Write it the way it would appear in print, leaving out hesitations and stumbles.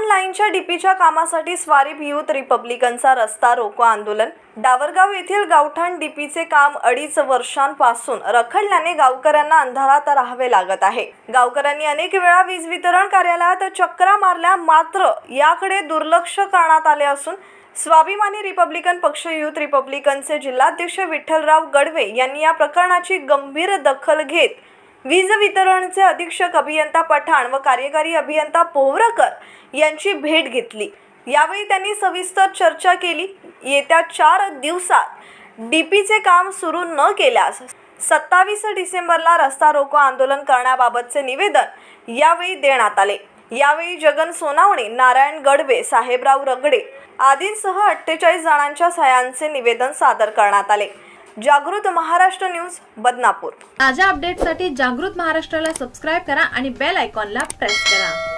लाईनच्या डीपीच्या कामासाठी स्वारीप युथ रिपब्लिकनचा रस्ता रोको आंदोलन। डावरगाव येथील गावठाण डीपीचे काम 2.5 वर्षांपासून रखडल्याने गावकऱ्यांना अंधारात राहावे लागत आहे। गावकऱ्यांनी अनेक वेळा वीज वितरण कार्यालयात चक्रा मारल्या, मात्र याकडे दुर्लक्ष करण्यात आले असून स्वाभिमानी रिपब्लिकन पक्ष युथ रिपब्लिकनचे जिल्हाध्यक्ष विठ्ठलराव गडवे यांनी या प्रकरणाची गंभीर दखल घेत वीज वितरणचे अधीक्षक अभियंता पठाण व कार्यकारी अभियंता पोहरकर यांची भेट घेतली। यावेळी त्यांनी सविस्तर चर्चा केली। येत्या 4 दिवसात डीपीचे काम सुरू न केल्यास 27 डिसेंबरला रस्ता रोको आंदोलन करण्याबाबतचे निवेदन यावेळी देण्यात आले। यावेळी जगन सोनावणे, नारायण गडवे, साहेबराव रगडे आदींसह 48 जणांच्या सह्यांचे निवेदन सादर करण्यात आले। जागृत महाराष्ट्र न्यूज, बदनापूर। ताज्या अपडेट्ससाठी जागृत महाराष्ट्राला सबस्क्राइब करा आणि बेल आयकॉनला प्रेस करा।